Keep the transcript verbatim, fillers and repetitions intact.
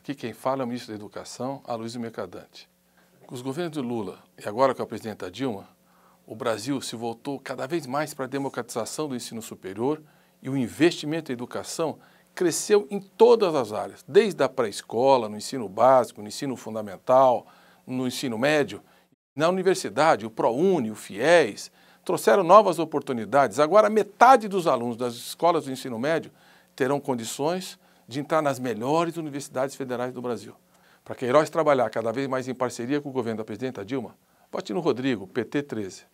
Aqui quem fala é o ministro da Educação, Aloysio Mercadante. Com os governos do Lula e agora com a presidenta Dilma, o Brasil se voltou cada vez mais para a democratização do ensino superior e o investimento em educação cresceu em todas as áreas, desde a pré-escola, no ensino básico, no ensino fundamental, no ensino médio. Na universidade, o ProUni, o FIES, trouxeram novas oportunidades. Agora, metade dos alunos das escolas do ensino médio terão condições de entrar nas melhores universidades federais do Brasil. Para Queiroz trabalhar cada vez mais em parceria com o governo da presidenta Dilma, vote no Rodrigo, P T treze.